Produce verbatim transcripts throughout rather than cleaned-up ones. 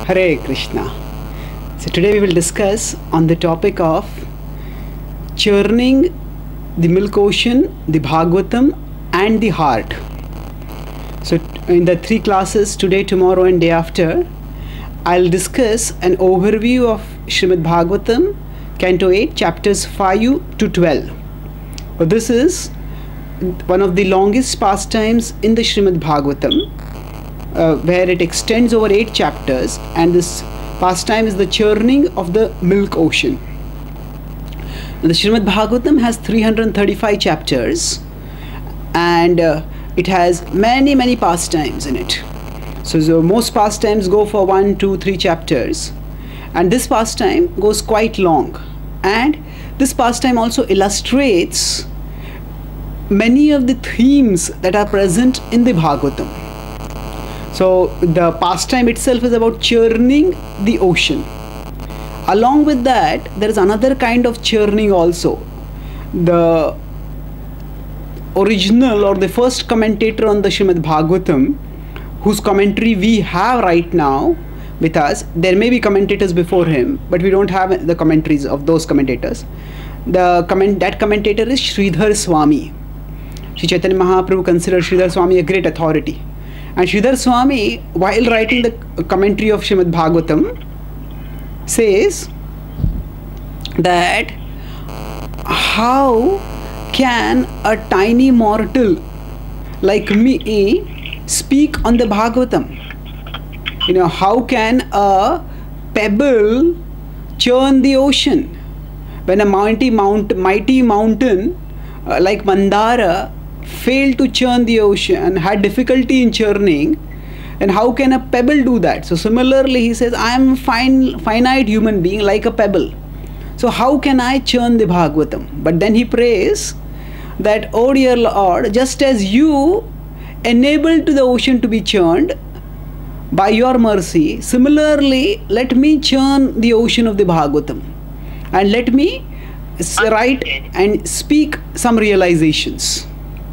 Hare Krishna. So today we will discuss on the topic of churning the milk ocean, the Bhagavatam and the heart. So in the three classes today, tomorrow and day after, I'll discuss an overview of Srimad Bhagavatam, Canto eight, chapters five to twelve. So this is one of the longest pastimes in the Srimad Bhagavatam, uh, where it extends over eight chapters, and this pastime is the churning of the milk ocean. The Srimad Bhagavatam has three hundred thirty-five chapters, and uh, it has many many pastimes in it. So, so most pastimes go for one, two, three chapters, and this pastime goes quite long. And this pastime also illustrates many of the themes that are present in the Bhagavatam. So the pastime itself is about churning the ocean. Along with that, there is another kind of churning also. The original or the first commentator on the Srimad Bhagavatam, whose commentary we have right now with us, there may be commentators before him, but we don't have the commentaries of those commentators. The comment that commentator is Sridhar Swami. Sri Chaitanya Mahaprabhu considered Sridhar Swami a great authority. And Sridhar Swami, while writing the commentary of Srimad Bhagavatam, says that how can a tiny mortal like me speak on the Bhagavatam? You know, how can a pebble churn the ocean? When a mighty, mount, mighty mountain uh, like Mandara failed to churn the ocean and had difficulty in churning, and how can a pebble do that? So similarly, he says, I am a fine, finite human being like a pebble. So how can I churn the Bhagavatam? But then he prays that, oh dear Lord, just as you enabled the ocean to be churned by your mercy, similarly let me churn the ocean of the Bhagavatam, and let me write and speak some realizations.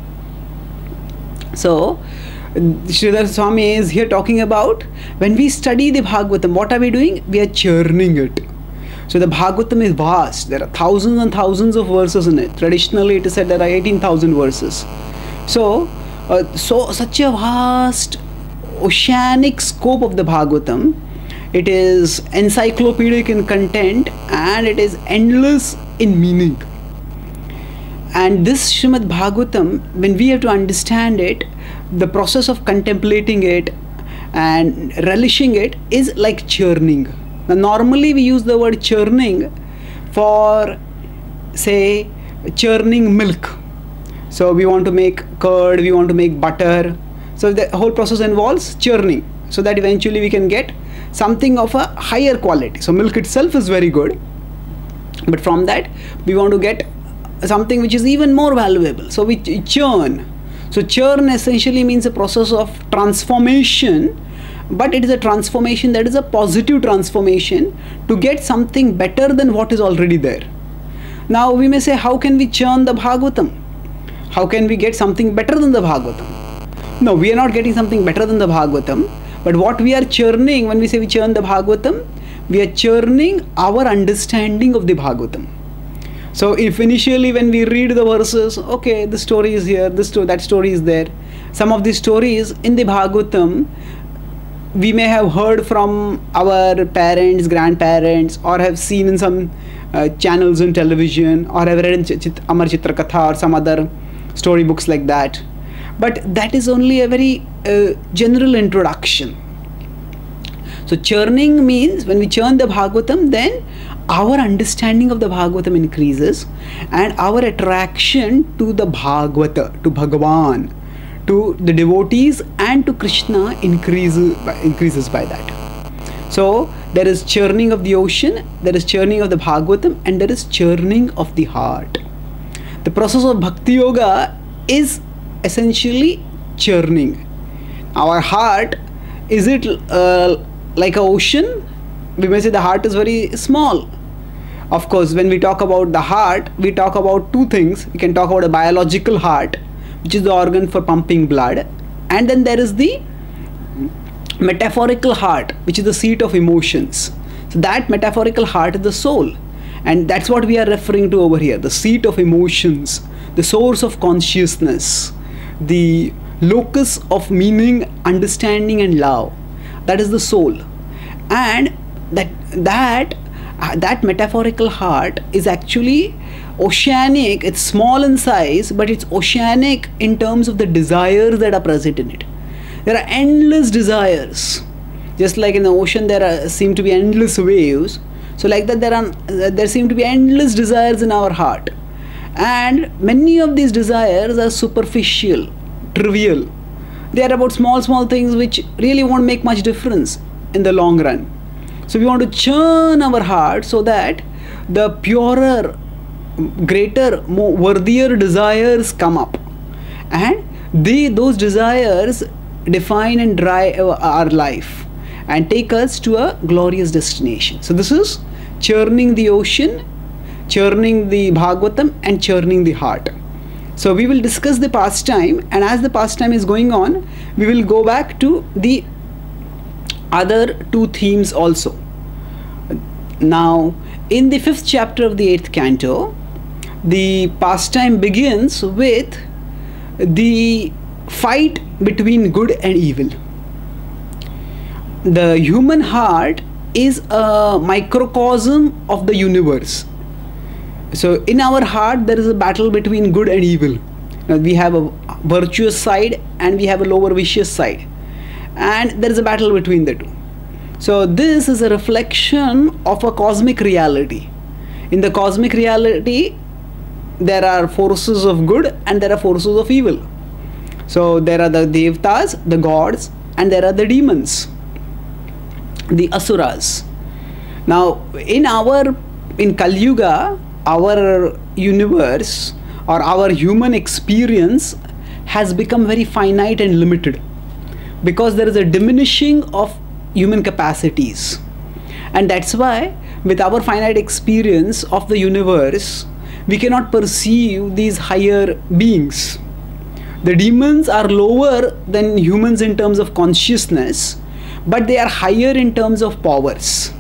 So Sridhar Swami is here talking about when we study the Bhagavatam, what are we doing? We are churning it. So the Bhagavatam is vast. There are thousands and thousands of verses in it. Traditionally it is said there are eighteen thousand verses. So, uh, so such a vast oceanic scope of the Bhagavatam. It is encyclopedic in content and it is endless in meaning. And this Srimad Bhagavatam, when we have to understand it, the process of contemplating it and relishing it is like churning. Now normally we use the word churning for, say, churning milk. So we want to make curd, we want to make butter. So the whole process involves churning, so that eventually we can get something of a higher quality. So milk itself is very good, but from that we want to get something which is even more valuable. So we churn. So churn essentially means a process of transformation, but it is a transformation that is a positive transformation to get something better than what is already there. Now we may say, how can we churn the Bhagavatam? How can we get something better than the Bhagavatam? No, we are not getting something better than the Bhagavatam, but what we are churning, when we say we churn the Bhagavatam, we are churning our understanding of the Bhagavatam. So if initially when we read the verses, okay, the story is here, this sto that story is there. Some of the stories in the Bhagavatam we may have heard from our parents, grandparents, or have seen in some uh, channels in television, or have read in Ch Chit Amar Chitra Katha or some other storybooks like that. But that is only a very uh, general introduction. So churning means when we churn the Bhagavatam, then our understanding of the Bhagavatam increases and our attraction to the Bhagavata, to Bhagavan, to the devotees and to Krishna increases by, increases by that. So there is churning of the ocean, there is churning of the Bhagavatam, and there is churning of the heart. The process of Bhakti Yoga is essentially churning. Our heart, is it uh, like an ocean? We may say the heart is very small. Of course, when we talk about the heart, we talk about two things. We can talk about a biological heart, which is the organ for pumping blood, and then there is the metaphorical heart, which is the seat of emotions. So that metaphorical heart is the soul. And that's what we are referring to over here, the seat of emotions, the source of consciousness, the locus of meaning, understanding and love. That is the soul. And that that uh, that metaphorical heart is actually oceanic. It's small in size, but it's oceanic in terms of the desires that are present in it. There are endless desires. Just like in the ocean there are, seem to be endless waves. So like that there are there seem to be endless desires in our heart. And many of these desires are superficial, trivial. They are about small, small things which really won't make much difference in the long run. So we want to churn our heart so that the purer, greater, more worthier desires come up. And they, those desires define and drive our life and take us to a glorious destination. So this is churning the ocean, churning the Bhagavatam and churning the heart. So we will discuss the pastime, and as the pastime is going on, we will go back to the other two themes also. Now, in the fifth chapter of the eighth canto, the pastime begins with the fight between good and evil. The human heart is a microcosm of the universe. So in our heart there is a battle between good and evil. Now, we have a virtuous side and we have a lower vicious side, and there is a battle between the two. So this is a reflection of a cosmic reality. In the cosmic reality there are forces of good and there are forces of evil. So there are the Devatas, the gods, and there are the demons, the Asuras. Now in our, in Kali Yuga, our universe or our human experience has become very finite and limited because there is a diminishing of human capacities. And that's why with our finite experience of the universe, we cannot perceive these higher beings. The demons are lower than humans in terms of consciousness, but they are higher in terms of powers.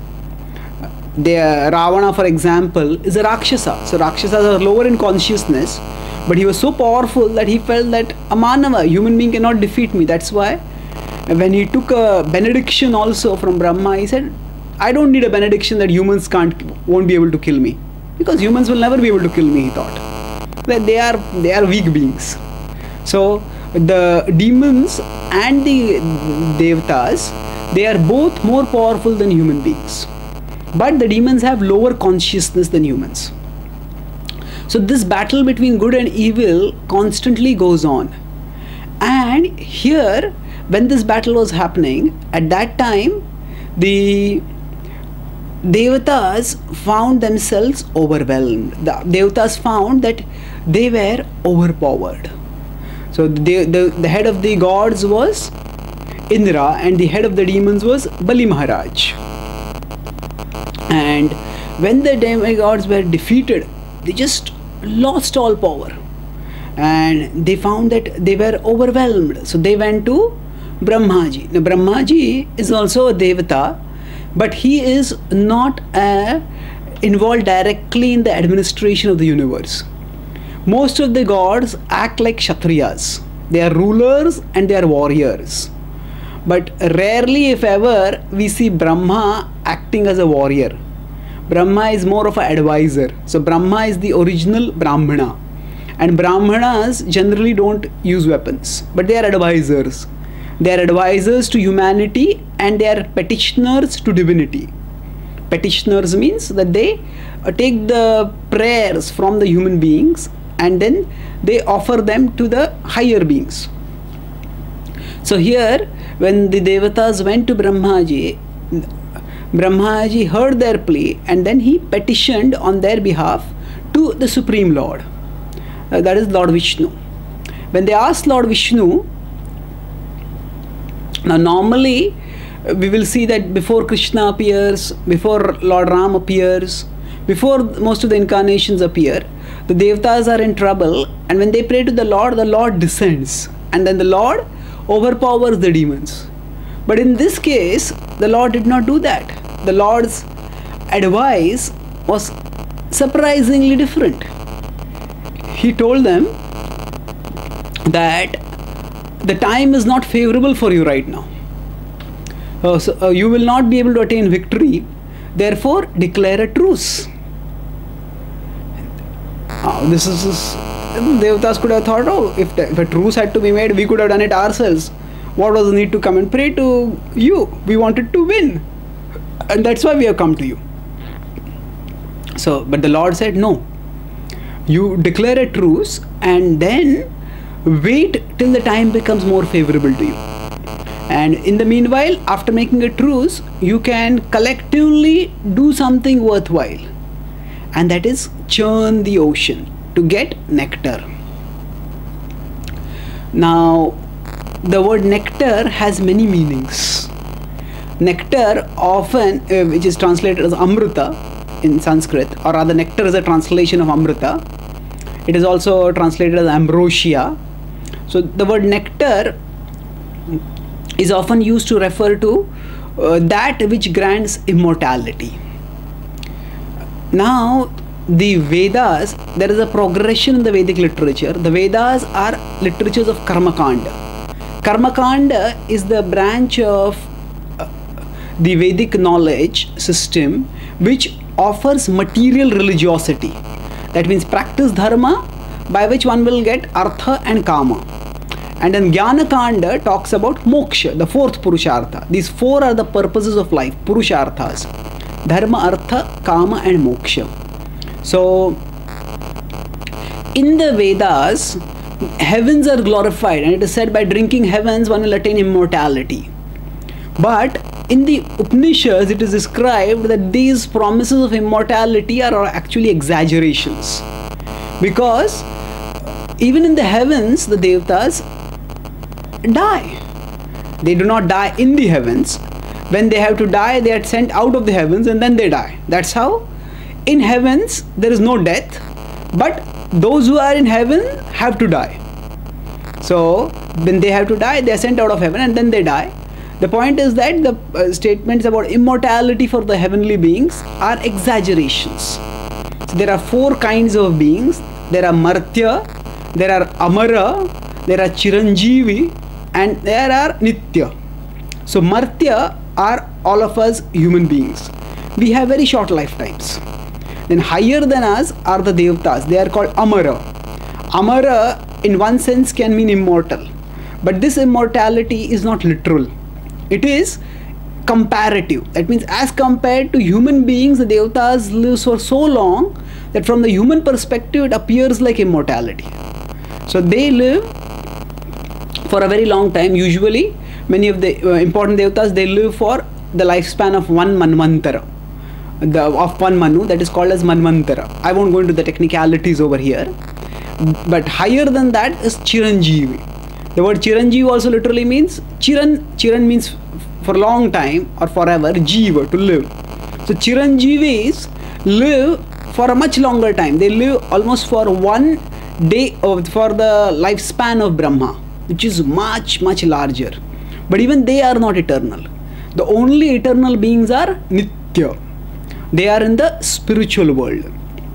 The Ravana, for example, is a Rakshasa. So Rakshasas are lower in consciousness, but he was so powerful that he felt that a Manava, human being, cannot defeat me. That's why when he took a benediction also from Brahma, he said, I don't need a benediction that humans can't, won't be able to kill me, because humans will never be able to kill me, he thought. That they are, they are weak beings. So the demons and the Devatas, they are both more powerful than human beings. But the demons have lower consciousness than humans. So this battle between good and evil constantly goes on. And here, when this battle was happening, at that time, the Devatas found themselves overwhelmed. The Devatas found that they were overpowered. So the, the, the head of the gods was Indra and the head of the demons was Bali Maharaj. And when the demigods were defeated, they just lost all power. And they found that they were overwhelmed. So they went to Brahmaji. Now Brahmaji is also a Devata, but he is not uh, involved directly in the administration of the universe. Most of the gods act like Kshatriyas. They are rulers and they are warriors. But rarely, if ever, we see Brahma acting as a warrior. Brahma is more of an advisor. So Brahma is the original Brahmana. And Brahmanas generally don't use weapons, but they are advisors. They are advisors to humanity and they are petitioners to divinity. Petitioners means that they uh, take the prayers from the human beings and then they offer them to the higher beings. So here, when the Devatas went to Brahmaji, Brahmaji heard their plea and then he petitioned on their behalf to the Supreme Lord. Uh, that is Lord Vishnu. When they asked Lord Vishnu, now normally uh, we will see that before Krishna appears, before Lord Ram appears, before most of the incarnations appear, the Devatas are in trouble, and when they pray to the Lord, the Lord descends and then the Lord overpowers the demons. But in this case, the Lord did not do that. The Lord's advice was surprisingly different. He told them that the time is not favorable for you right now. Uh, so, uh, you will not be able to attain victory. Therefore, declare a truce. Uh, this is this, Devatas could have thought, oh, if, the, if a truce had to be made, we could have done it ourselves. What was the need to come and pray to you? We wanted to win, and that's why we have come to you. So, but the Lord said, no. You declare a truce and then wait till the time becomes more favorable to you. And in the meanwhile, after making a truce, you can collectively do something worthwhile. And that is churn the ocean to get nectar. Now, the word nectar has many meanings. Nectar often, uh, which is translated as Amrita in Sanskrit, or rather nectar is a translation of Amrita. It is also translated as ambrosia. So the word nectar is often used to refer to uh, that which grants immortality. Now, the Vedas, there is a progression in the Vedic literature. The Vedas are literatures of Karmakanda. Karmakanda is the branch of uh, the Vedic knowledge system which offers material religiosity. That means practice dharma by which one will get artha and kama. And then Jnana Kanda talks about moksha, the fourth purushartha. These four are the purposes of life, purusharthas: dharma, artha, kama and moksha. So in the Vedas, heavens are glorified, and it is said by drinking heavens one will attain immortality. But in the Upanishads, it is described that these promises of immortality are actually exaggerations. Because even in the heavens, the Devatas die. They do not die in the heavens. When they have to die, they are sent out of the heavens and then they die. That's how in heavens there is no death, but those who are in heaven have to die. So when they have to die, they are sent out of heaven and then they die. The point is that the uh, statements about immortality for the heavenly beings are exaggerations. So there are four kinds of beings. There are Martya, there are Amara, there are Chiranjeevi, and there are Nitya. So Martya are all of us human beings. We have very short lifetimes. Then higher than us are the Devatas. They are called Amara. Amara in one sense can mean immortal. But this immortality is not literal. It is comparative. That means as compared to human beings, the Devatas live for so long that from the human perspective it appears like immortality. So they live for a very long time. Usually many of the uh, important Devatas, they live for the lifespan of one Manvantara, the, of one Manu, that is called as Manvantara. I won't go into the technicalities over here. But higher than that is Chiranjeevi. The word Chiranjeevi also literally means Chiran. Chiran means for a long time or forever, Jiva, to live. So Chiranjeevis live for a much longer time. They live almost for one day of, for the lifespan of Brahma, which is much much larger. But even they are not eternal. The only eternal beings are Nitya. They are in the spiritual world.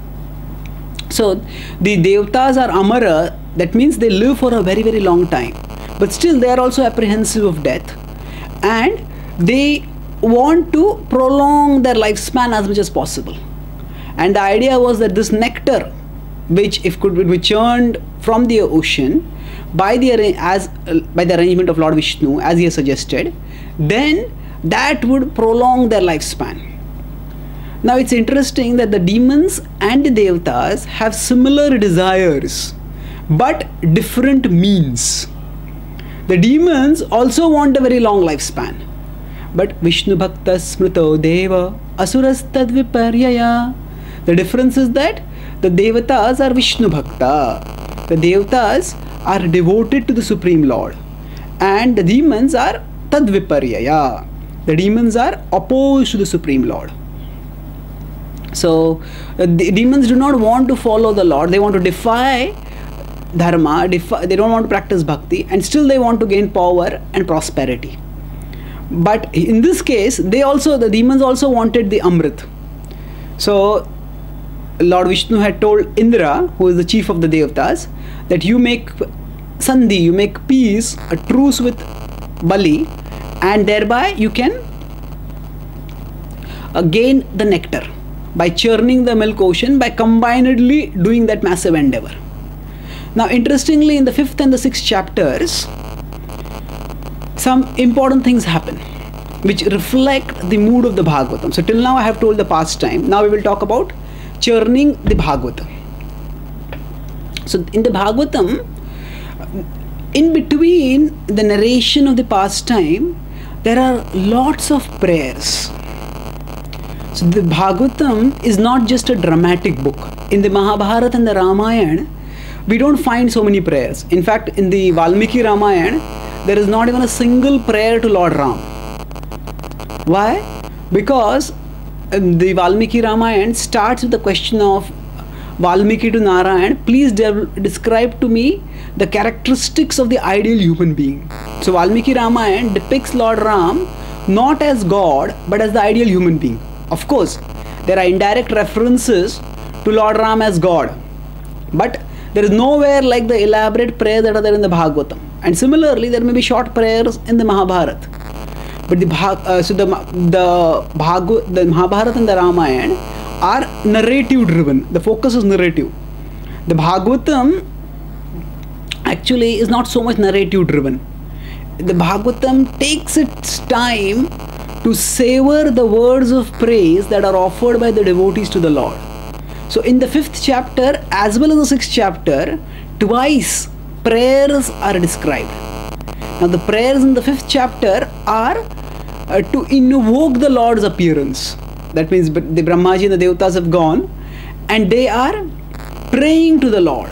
So the Devatas are Amara. That means they live for a very very long time. But still they are also apprehensive of death. And they want to prolong their lifespan as much as possible. And the idea was that this nectar, which if could be churned from the ocean by the as uh, by the arrangement of Lord Vishnu, as he has suggested, then that would prolong their lifespan. Now it's interesting that the demons and the Devatas have similar desires, but different means. The demons also want a very long lifespan, but Vishnu Bhakta Smrito Deva Asuras Tadviparyaya. The difference is that the Devatas are Vishnu Bhakta. The Devatas are devoted to the Supreme Lord, and the demons are Tadviparyaya. The demons are opposed to the Supreme Lord. So uh, the demons do not want to follow the Lord. They want to defy dharma, defy, they don't want to practice bhakti, and still they want to gain power and prosperity. But in this case, they also, the demons also wanted the Amrit. So Lord Vishnu had told Indra, who is the chief of the Devatas, that you make Sandhi, you make peace, a truce with Bali, and thereby you can uh, gain the nectar by churning the milk ocean, by combinedly doing that massive endeavor. Now interestingly, in the fifth and the sixth chapters, some important things happen which reflect the mood of the Bhagavatam. So till now I have told the past time. Now we will talk about churning the Bhagavatam. So in the Bhagavatam, in between the narration of the past time, there are lots of prayers. So the Bhagavatam is not just a dramatic book. In the Mahabharata and the Ramayana, we don't find so many prayers. In fact, in the Valmiki Ramayana, there is not even a single prayer to Lord Ram. Why? Because the Valmiki Ramayana starts with the question of Valmiki to Narayan, please de describe to me the characteristics of the ideal human being. So Valmiki Ramayana depicts Lord Ram not as God but as the ideal human being. Of course, there are indirect references to Lord Ram as God, but there is nowhere like the elaborate prayers that are there in the Bhagavatam. And similarly, there may be short prayers in the Mahabharata. But the Bhag uh, so the the Bhag the Mahabharata and the Ramayana are narrative driven. The focus is narrative. The Bhagavatam actually is not so much narrative driven. The Bhagavatam takes its time to savor the words of praise that are offered by the devotees to the Lord. So in the fifth chapter as well as the sixth chapter, twice prayers are described. Now the prayers in the fifth chapter are uh, to invoke the Lord's appearance. That means the Brahmaji and the Devatas have gone and they are praying to the Lord.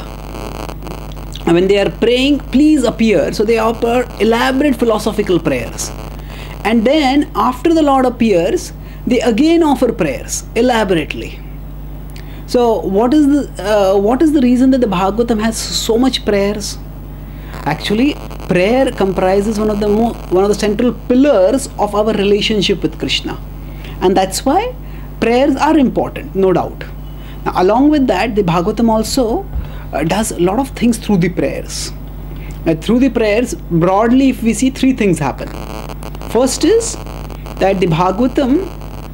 And when they are praying, please appear. So they offer elaborate philosophical prayers. And then after the Lord appears, they again offer prayers elaborately. So what is the uh, what is the reason that the Bhagavatam has so much prayers? Actually, prayer comprises one of the more, one of the central pillars of our relationship with Krishna, and that's why prayers are important, no doubt. Now, along with that, the Bhagavatam also uh, does a lot of things through the prayers. Uh, through the prayers, broadly, if we see, three things happen. First is that the Bhagavatam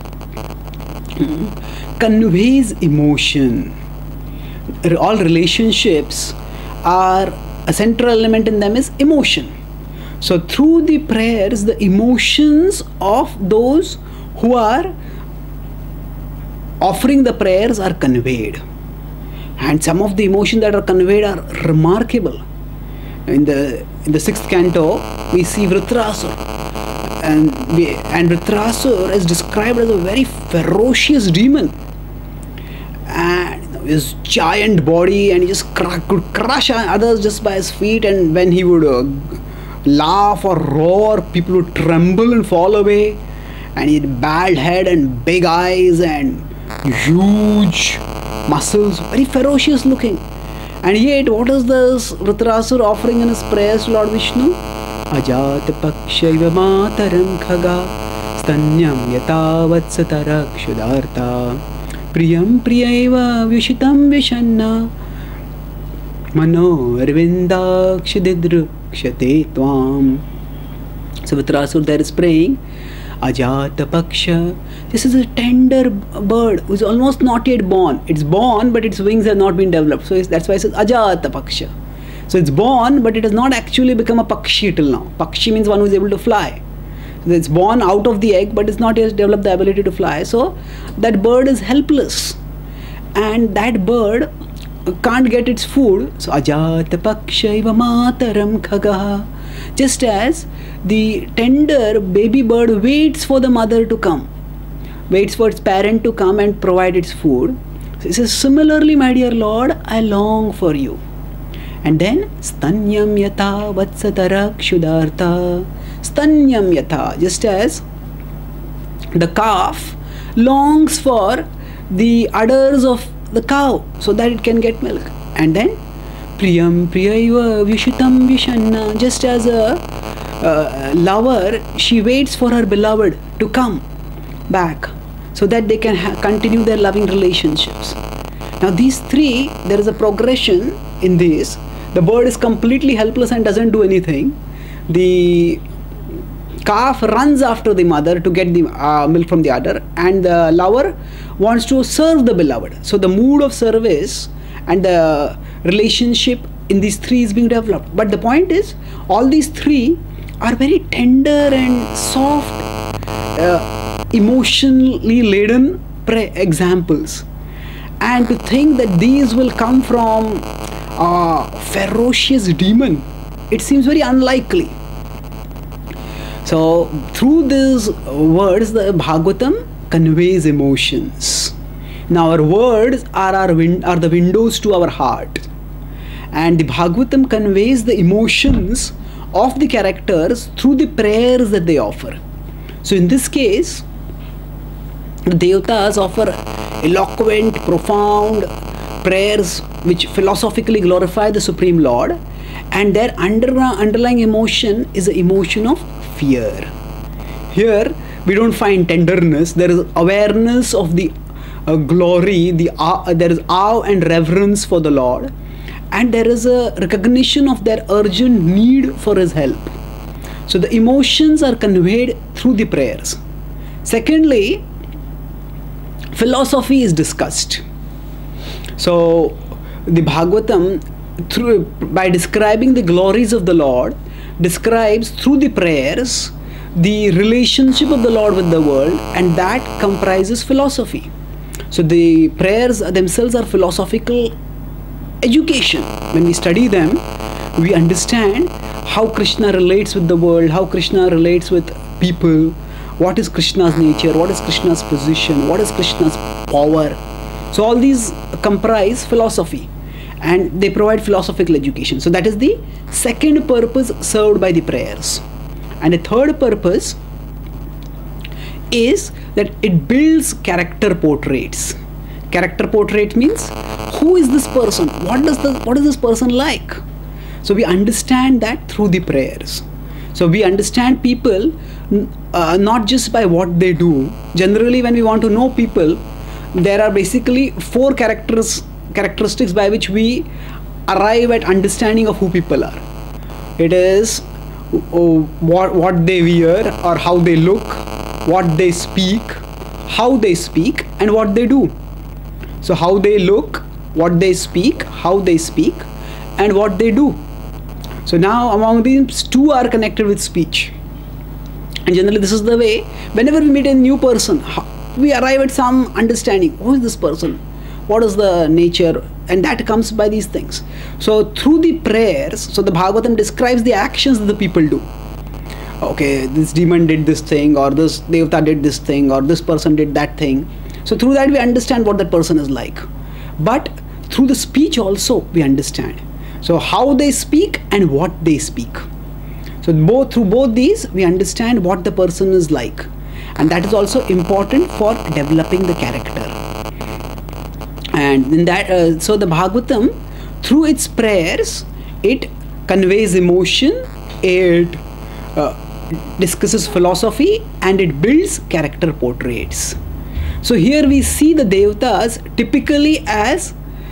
conveys emotion. All relationships are, a central element in them is emotion. So through the prayers, the emotions of those who are offering the prayers are conveyed. And some of the emotions that are conveyed are remarkable. In the, in the sixth canto, we see Vritrasura. And, we, and Vritrasura is described as a very ferocious demon. And his giant body, and he just cr could crush others just by his feet, and when he would uh, laugh or roar, people would tremble and fall away. And he had bald head and big eyes and huge muscles, very ferocious looking. And yet, what is this Vritrasura offering in his prayers to Lord Vishnu? Ajat pakshaiva mataram khaga stanyam yatavatsatara kshudarta priyam priyaiva vyushitam vishanna mano arvindakshididrukshate tvam. So Vritrasura there is praying, Ajata Paksha. This is a tender bird who is almost not yet born. It's born, but its wings have not been developed. So that's why it says Ajata Paksha. So it's born, but it has not actually become a Pakshi till now. Pakshi means one who is able to fly. So it's born out of the egg, but it's not yet developed the ability to fly. So that bird is helpless. And that bird can't get its food. So Ajata Pakshaiva Mataram Khagaha. Just as the tender baby bird waits for the mother to come, waits for its parent to come and provide its food. So it says, similarly, my dear Lord, I long for you. And then, Stanyam Yata Vatsatara Kshudarta. Stanyam Yata, just as the calf longs for the udders of the cow so that it can get milk. And then, Priyam Priyaiva Vishitam Vishanna, just as a uh, lover, she waits for her beloved to come back so that they can ha- continue their loving relationships. Now these three, there is a progression in this. The bird is completely helpless and doesn't do anything. The calf runs after the mother to get the uh, milk from the udder, and the lover wants to serve the beloved. So the mood of service and the relationship in these three is being developed. But the point is, all these three are very tender and soft, uh, emotionally laden pre- examples. And to think that these will come from a ferocious demon, it seems very unlikely. So through these words, the Bhagavatam conveys emotions. Now our words are, our win- are the windows to our heart. And the Bhagavatam conveys the emotions of the characters through the prayers that they offer. So in this case, the Devatas offer eloquent, profound prayers which philosophically glorify the Supreme Lord, and their under, underlying emotion is the emotion of fear. Here we don't find tenderness, there is awareness of the uh, glory, the uh, there is awe and reverence for the Lord, and there is a recognition of their urgent need for His help. So the emotions are conveyed through the prayers. Secondly, philosophy is discussed. So the Bhagavatam, through by describing the glories of the Lord, describes through the prayers the relationship of the Lord with the world, and that comprises philosophy. So the prayers themselves are philosophical education. When we study them, we understand how Krishna relates with the world, how Krishna relates with people, what is Krishna's nature, what is Krishna's position, what is Krishna's power. So all these comprise philosophy, and they provide philosophical education. So that is the second purpose served by the prayers. And the third purpose is that it builds character portraits. Character portrait means, who is this person? What does the what is this person like? So we understand that through the prayers. So we understand people uh, not just by what they do. Generally, when we want to know people, there are basically four characters characteristics by which we arrive at understanding of who people are. It is oh, what what they wear or how they look, what they speak, how they speak, and what they do. So how they look, what they speak, how they speak, and what they do. So now among these, two are connected with speech. And generally this is the way, whenever we meet a new person, we arrive at some understanding. Who is this person? What is the nature? And that comes by these things. So through the prayers, so the Bhagavatam describes the actions that the people do. Okay, this demon did this thing, or this Devata did this thing, or this person did that thing. So through that we understand what that person is like. But through the speech also we understand. So how they speak and what they speak. So both through both these we understand what the person is like. And that is also important for developing the character. And in that, uh, so the Bhagavatam, through its prayers, it conveys emotion, it uh, discusses philosophy, and it builds character portraits. So here we see the Devatas typically as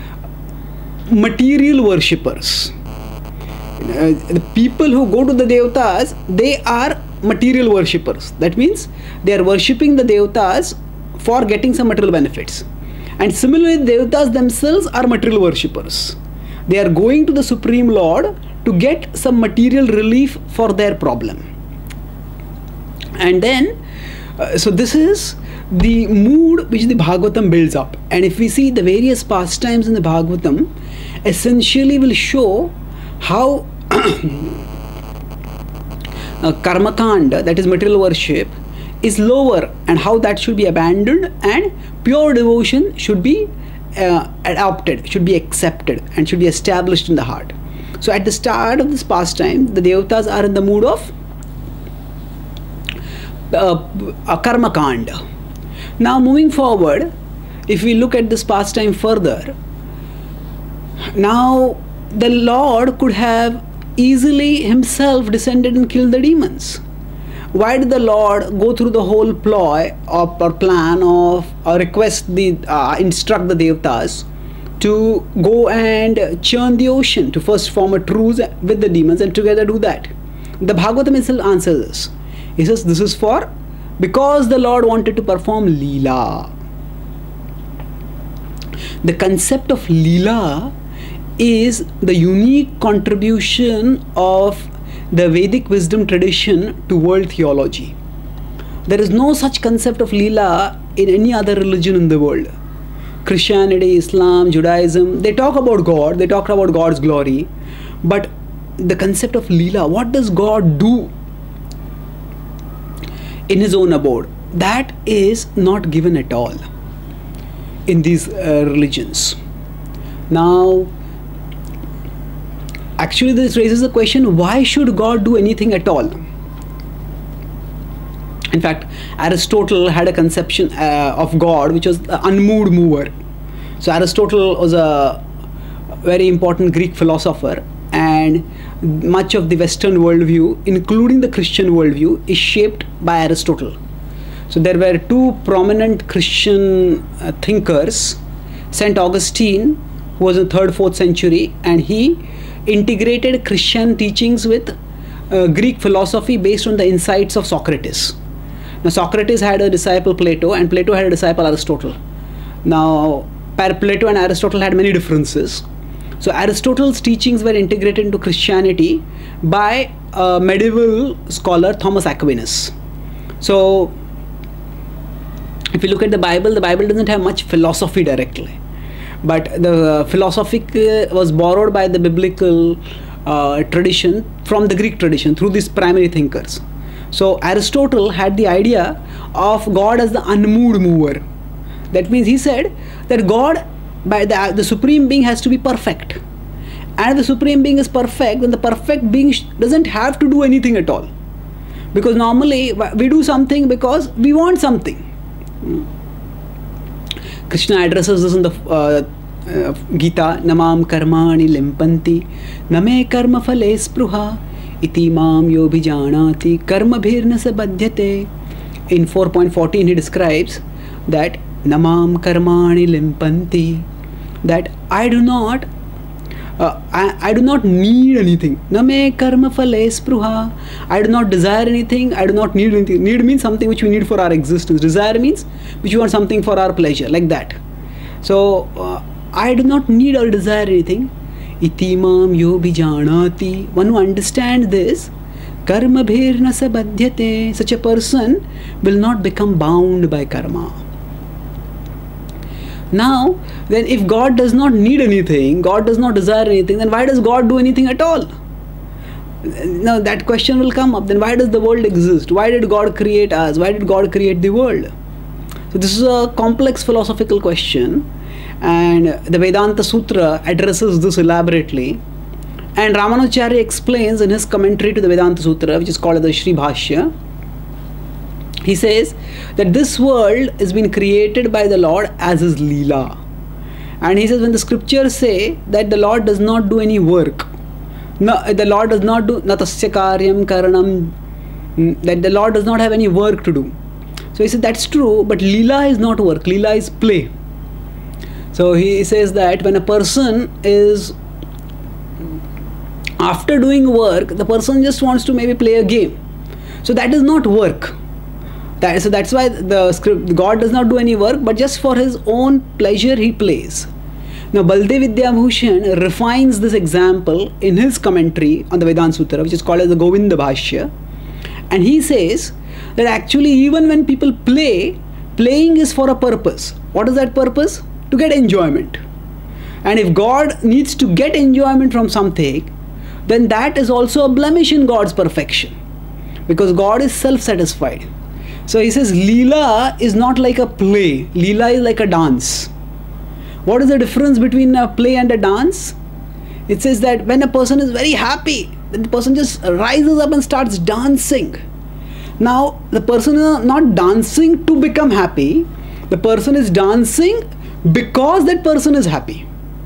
material worshippers. Uh, the people who go to the Devatas, they are material worshippers. That means they are worshipping the Devatas for getting some material benefits. And similarly, the Devatas themselves are material worshippers. They are going to the Supreme Lord to get some material relief for their problem. And then, uh, so this is the mood which the Bhagavatam builds up. And if we see the various pastimes in the Bhagavatam, essentially will show how uh, karma kanda, that is material worship, is lower, and how that should be abandoned, and pure devotion should be uh, adopted, should be accepted, and should be established in the heart. So at the start of this pastime, the Devatas are in the mood of uh, a karma kanda. Now moving forward, if we look at this pastime further, now the Lord could have easily himself descended and killed the demons? Why did the Lord go through the whole ploy of, or plan of or request the uh, instruct the Devatas to go and churn the ocean, to first form a truce with the demons and together do that? The Bhagavatam itself answers this. He says this is for because the Lord wanted to perform Leela. The concept of Leela is the unique contribution of the Vedic wisdom tradition to world theology. There is no such concept of Leela in any other religion in the world. Christianity, Islam, Judaism, they talk about God, they talk about God's glory, but the concept of Leela, what does God do in his own abode, that is not given at all in these uh, religions. Now, actually this raises the question, why should God do anything at all? In fact, Aristotle had a conception uh, of God which was the unmoved mover. So Aristotle was a very important Greek philosopher, and much of the Western worldview, including the Christian worldview, is shaped by Aristotle. So there were two prominent Christian uh, thinkers, Saint Augustine, who was in the third, fourth century, and he integrated Christian teachings with uh, Greek philosophy based on the insights of Socrates. Now Socrates had a disciple Plato, and Plato had a disciple Aristotle. Now Plato and Aristotle had many differences. So Aristotle's teachings were integrated into Christianity by a medieval scholar, Thomas Aquinas. So if you look at the Bible, the Bible doesn't have much philosophy directly, but the philosophic uh, was borrowed by the biblical uh, tradition from the Greek tradition through these primary thinkers. So Aristotle had the idea of God as the unmoved mover. That means he said that God, by the, the Supreme Being, has to be perfect. And if the Supreme Being is perfect, then the perfect being doesn't have to do anything at all. Because normally we do something because we want something. Krishna addresses this in the uh, uh, Gita, Namam karmani limpanti, name karma phale spruha, iti mam yo bhijanati, karma bhirna se badhyate. In four point fourteen he describes that Namam karmani limpanti, that I do not uh, I, I do not need anything. Name karma phale spruha, I do not desire anything, I do not need anything. Need means something which we need for our existence. Desire means which we want something for our pleasure, like that. So uh, I do not need or desire anything. Itimam yo bhijanati, one who understands this, karma bhirna sa badhyate, such a person will not become bound by karma. Now, then if God does not need anything, God does not desire anything, then why does God do anything at all? Now that question will come up. Then why does the world exist? Why did God create us? Why did God create the world? So this is a complex philosophical question, and the Vedanta Sutra addresses this elaborately. And Ramanujacharya explains in his commentary to the Vedanta Sutra, which is called the Sri Bhashya, he says that this world has been created by the Lord as his Leela. And he says when the scriptures say that the Lord does not do any work, no, the Lord does not do natasya karyam karanam, that the Lord does not have any work to do. So he said that's true, but Leela is not work, Leela is play. So he says that when a person is, after doing work, the person just wants to maybe play a game. So that is not work. That, so that's why the script, God does not do any work, but just for his own pleasure he plays. Now Baldev Vidyabhushan refines this example in his commentary on the Vedanta Sutra, which is called as the Govinda Bhashya, and he says that actually even when people play, playing is for a purpose. What is that purpose? To get enjoyment. And if God needs to get enjoyment from something, then that is also a blemish in God's perfection, because God is self-satisfied. So he says Leela is not like a play, Leela is like a dance. What is the difference between a play and a dance? It says that when a person is very happy, then the person just rises up and starts dancing. Now the person is not dancing to become happy, the person is dancing because that person is happy.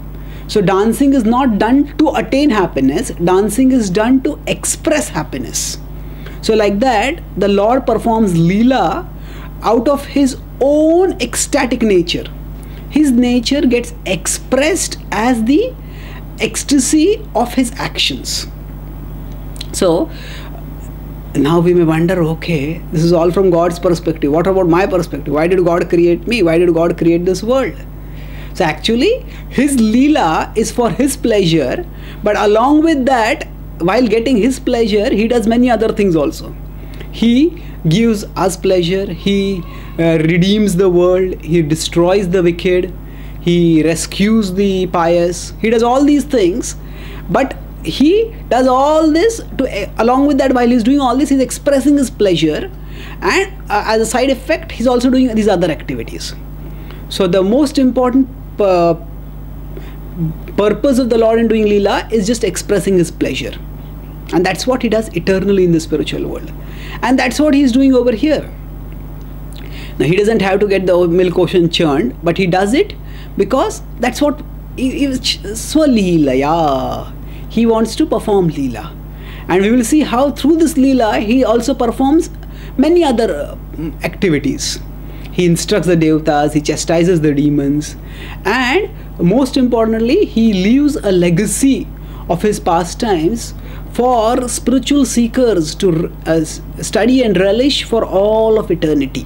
So dancing is not done to attain happiness, dancing is done to express happiness. So like that, the Lord performs Leela out of his own ecstatic nature. His nature gets expressed as the ecstasy of his actions. So now we may wonder, okay, this is all from God's perspective. What about my perspective? Why did God create me? Why did God create this world? So actually, his Leela is for his pleasure, but along with that, while getting his pleasure, he does many other things also. He gives us pleasure, he uh, redeems the world, he destroys the wicked, he rescues the pious, he does all these things, but he does all this to, uh, along with that, while he's doing all this, he's expressing his pleasure, and uh, as a side effect, he's also doing these other activities. So the most important uh, purpose of the Lord in doing Leela is just expressing his pleasure. And that's what he does eternally in the spiritual world. And that's what he's doing over here. Now he doesn't have to get the milk ocean churned, but he does it because that's what he, he, Swaleela, yeah. He wants to perform Leela. And we will see how through this Leela he also performs many other uh, activities. He instructs the devatas, he chastises the demons, and most importantly, he leaves a legacy of his pastimes for spiritual seekers to uh, study and relish for all of eternity.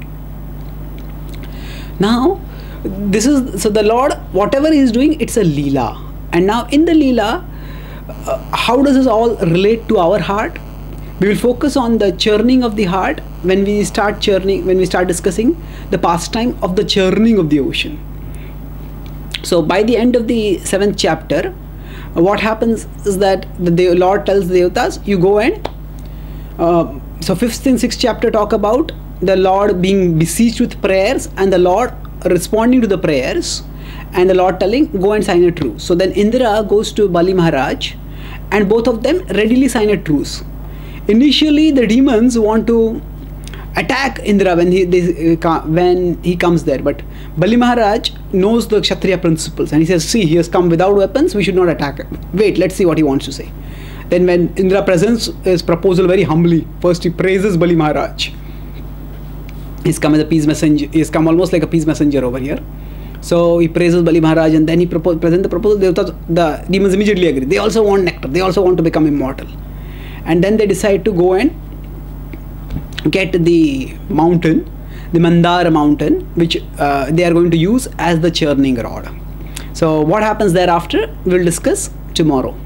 Now, this is, so the Lord, whatever he is doing, it's a Leela. And now in the Leela, uh, how does this all relate to our heart? We will focus on the churning of the heart when we start churning, when we start discussing the pastime of the churning of the ocean. So by the end of the seventh chapter, what happens is that the Lord tells the devatas, you go and, uh, so fifth and sixth chapter talk about the Lord being besieged with prayers and the Lord responding to the prayers, and the Lord telling, go and sign a truce. So then Indra goes to Bali Maharaj and both of them readily sign a truce. Initially the demons want to attack Indra when he they, when he comes there, but Bali Maharaj knows the Kshatriya principles and he says, see, he has come without weapons, we should not attack him. Wait, let's see what he wants to say. Then when Indra presents his proposal very humbly, first he praises Bali Maharaj. He's come as a peace messenger, he's come almost like a peace messenger over here. So he praises Bali Maharaj and then he propose, presents the proposal. The, the demons immediately agree. They also want nectar, they also want to become immortal. And then they decide to go and get the mountain, the Mandara mountain, which uh, they are going to use as the churning rod. So what happens thereafter, we will discuss tomorrow.